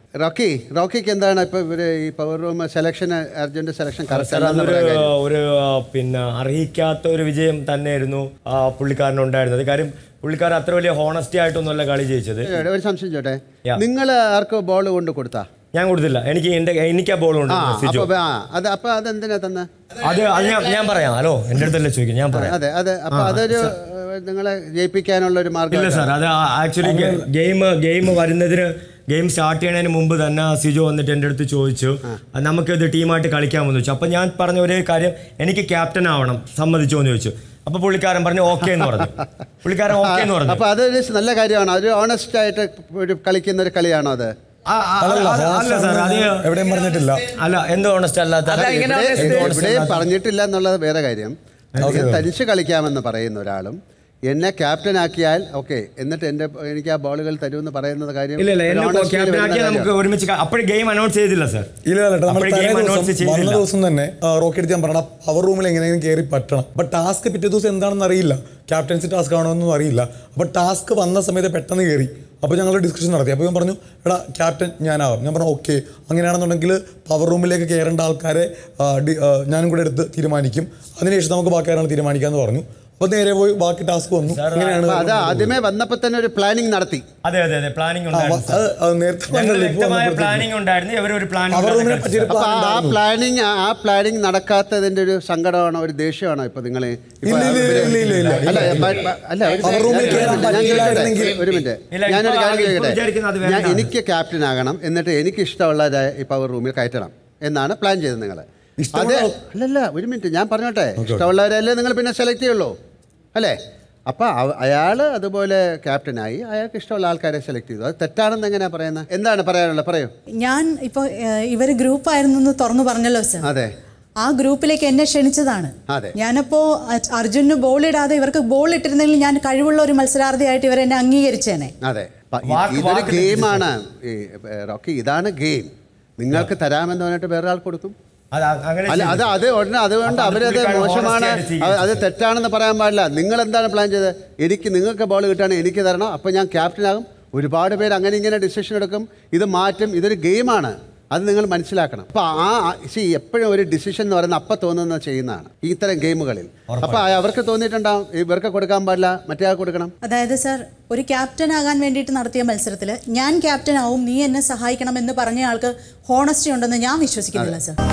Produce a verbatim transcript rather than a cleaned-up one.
Rocky റോക്കിക്ക് എന്താണ് ഇപ്പോൾ ഇവർ ഈ പവർ റൂം സെലക്ഷൻ അർജുൻ്റെ സെലക്ഷൻ ഒരു പിന്നെ അർഹിക്കാത്ത ഒരു വിജയം തന്നെയായിരുന്നു പുള്ളിക്കാരനുണ്ടായിരുന്നത്. കാര്യം പുള്ളിക്കാരൻ അത്ര വലിയ ഹോണസ്റ്റി ആയിട്ടൊന്നുമല്ല കളി ജയിച്ചത്. ഒരു സംശയം ചോട്ടെ, നിങ്ങൾ ആർക്കോ ബോൾ കൊണ്ട് കൊടുത്താ? ഞാൻ കൊടുത്തില്ല. എനിക്ക് എന്റെ എനിക്ക് ആ ബോൾ കൊണ്ട് അപ്പൊ അതെന്തിനാ തന്നെ? അത് അത് ഞാൻ പറയാം. ഹലോ, എന്റെ അടുത്തല്ലേ ചോദിക്കും, ഞാൻ പറയാം. അതെ അതെ. അപ്പൊ അതൊരു നിങ്ങളെ ജയിപ്പിക്കാനുള്ള ഒരു മാർഗം ഇല്ല സാർ. അത് ആക്ച്വലി ഗെയിം ഗെയിം വരുന്നതിന് ഗെയിം സ്റ്റാർട്ട് ചെയ്യുന്നതിന് മുമ്പ് തന്നെ സിജോ വന്നിട്ട് എൻ്റെ അടുത്ത് ചോദിച്ചു നമുക്കിത് ടീമായിട്ട് കളിക്കാമെന്ന് ചോദിച്ചു. അപ്പം ഞാൻ പറഞ്ഞ ഒരേ കാര്യം, എനിക്ക് ക്യാപ്റ്റൻ ആവണം, സമ്മതിച്ചോ എന്ന് ചോദിച്ചു. അപ്പൊ പുള്ളിക്കാരൻ പറഞ്ഞു ഓക്കെ എന്ന് പറഞ്ഞു. പുള്ളിക്കാരൻ ഓക്കെ എന്ന് പറഞ്ഞു. അപ്പൊ അതൊരു നല്ല കാര്യമാണ്. ഒരു ഓണസ്റ്റ് ആയിട്ട് ഒരു കളിക്കുന്ന ഒരു കളിയാണോ അത്? അല്ല സാർ, അത് എവിടെയും പറഞ്ഞിട്ടില്ല. അല്ല, എന്ത് ഓണസ്റ്റ് അല്ലാത്ത എവിടെയും പറഞ്ഞിട്ടില്ല എന്നുള്ളത് വേറെ കാര്യം. തനിച്ച് കളിക്കാമെന്ന് പറയുന്ന ഒരാളും എന്നെ ക്യാപ്റ്റൻ ആക്കിയാൽ ഓക്കെ എന്നിട്ട് എന്റെ എനിക്ക് ആ ബോളുകൾ തരുമെന്ന് പറയുന്നത് കാര്യം നമുക്ക് ഒരുമിച്ച് അപ്പോഴും ഗെയിം അനൗൺസ് ചെയ്തില്ല സാർ. ഇല്ല, ദിവസം തന്നെ റോക്കി എടുത്ത് ഞാൻ പറഞ്ഞ പവർ റൂമിൽ എങ്ങനെയെങ്കിലും കയറി പറ്റണം. അപ്പൊ ടാസ്ക് പിറ്റേ ദിവസം എന്താണെന്ന് അറിയില്ല, ക്യാപ്റ്റൻസി ടാസ്ക് ആണോ എന്നൊന്നും അറിയില്ല. അപ്പൊ ടാസ്ക് വന്ന സമയത്ത് പെട്ടെന്ന് കയറി. അപ്പോൾ ഞങ്ങൾ ഡിസ്കഷൻ നടത്തി. അപ്പോൾ ഞാൻ പറഞ്ഞു എടാ ക്യാപ്റ്റൻ ഞാനാവാം. ഞാൻ പറഞ്ഞു ഓക്കെ, അങ്ങനെയാണെന്നുണ്ടെങ്കിൽ പവർ റൂമിലേക്ക് കയറേണ്ട ആൾക്കാരെ ഞാനും കൂടെ എടുത്ത് തീരുമാനിക്കും, അതിനുശേഷം നമുക്ക് ബാക്കി ആരാണ് തീരുമാനിക്കാമെന്ന് പറഞ്ഞു. അപ്പോൾ നേരെ പോയി ബാക്കി ടാസ്ക് വന്നു. അത് ആദ്യമേ വന്നപ്പോൾ തന്നെ ഒരു പ്ലാനിങ് നടത്തി. അതെ അതെ അതെ, പ്ലാനിങ് ഉണ്ടായിരുന്നു. ആ പ്ലാനിങ് ആ പ്ലാനിങ് നടക്കാത്തതിന്റെ ഒരു സങ്കടമാണോ ഒരു ദേഷ്യമാണോ ഇപ്പൊ നിങ്ങൾ? ഒരു മിനിറ്റ്, ഞാനൊരു കാര്യം ചോദിക്കട്ടെ. ഞാൻ എനിക്ക് ക്യാപ്റ്റൻ ആകണം, എന്നിട്ട് എനിക്ക് ഇഷ്ടമുള്ള ഈ പവർ റൂമിൽ കയറ്റണം എന്നാണ് പ്ലാൻ ചെയ്തത് നിങ്ങൾ? അതെ. അല്ലല്ല, ഒരു മിനിറ്റ് ഞാൻ പറഞ്ഞോട്ടെ. ഇഷ്ടമുള്ളവരല്ലേ നിങ്ങൾ പിന്നെ സെലക്ട് ചെയ്യുള്ളൂ അല്ലേ? അപ്പം അയാൾ അതുപോലെ ക്യാപ്റ്റനായി, അയാൾക്ക് ഇഷ്ടമുള്ള ആൾക്കാരെ സെലക്ട് ചെയ്തു. അത് തെറ്റാണെന്ന് എങ്ങനെയാ പറയുന്നത്? എന്താണ് പറയാനുള്ളത്? പറയൂ. ഞാൻ ഇപ്പോൾ ഇവർ ഗ്രൂപ്പായിരുന്നു തുറന്നു പറഞ്ഞല്ലോ സാർ. അതെ, ആ ഗ്രൂപ്പിലേക്ക് എന്നെ ക്ഷണിച്ചതാണ്. ഞാനപ്പോൾ അർജുന് ബോൾ ഇടാതെ ഇവർക്ക് ബോൾ ഇട്ടിരുന്നെങ്കിൽ ഞാൻ കഴിവുള്ള ഒരു മത്സരാർത്ഥിയായിട്ട് ഇവർ എന്നെ അംഗീകരിച്ചേനെ. അതെ, ഇതൊരു ഗെയിമാണ് റോക്കി, ഇതാണ് ഗെയിം. നിങ്ങൾക്ക് തരാമെന്ന് പറഞ്ഞിട്ട് വേറെ ആൾ കൊടുക്കും. അല്ല, അത് അത് ഉടനെ അതുകൊണ്ട് അവരത് മോശമാണ്, അത് തെറ്റാണെന്ന് പറയാൻ പാടില്ല. നിങ്ങൾ എന്താണ് പ്ലാൻ ചെയ്തത്? എനിക്ക് നിങ്ങൾക്ക് ബോൾ കിട്ടുകയാണെങ്കിൽ എനിക്ക് തരണം, അപ്പോൾ ഞാൻ ക്യാപ്റ്റനാകും. ഒരുപാട് പേര് അങ്ങനെ ഇങ്ങനെ ഡിസിഷൻ എടുക്കും, ഇത് മാറ്റും. ഇതൊരു ഗെയിമാണ്, അത് നിങ്ങൾ മനസ്സിലാക്കണം. അപ്പോൾ ആ സി എപ്പോഴും ഒരു ഡിസിഷൻ എന്ന് പറയുന്നത് അപ്പം തോന്നുന്നത് ചെയ്യുന്നതാണ് ഇത്തരം ഗെയിമുകളിൽ. അപ്പോൾ അവർക്ക് തോന്നിയിട്ടുണ്ടാവും ഇവർക്ക് കൊടുക്കാൻ പാടില്ല, മറ്റേ ആൾ കൊടുക്കണം. അതായത് സാർ, ഒരു ക്യാപ്റ്റൻ ആകാൻ വേണ്ടിയിട്ട് നടത്തിയ മത്സരത്തിൽ ഞാൻ ക്യാപ്റ്റൻ ആവും, നീ എന്നെ സഹായിക്കണം എന്ന് പറഞ്ഞ ആൾക്ക് ഹോണസ്റ്റി ഉണ്ടെന്ന് ഞാൻ വിശ്വസിക്കുന്നില്ല സാർ.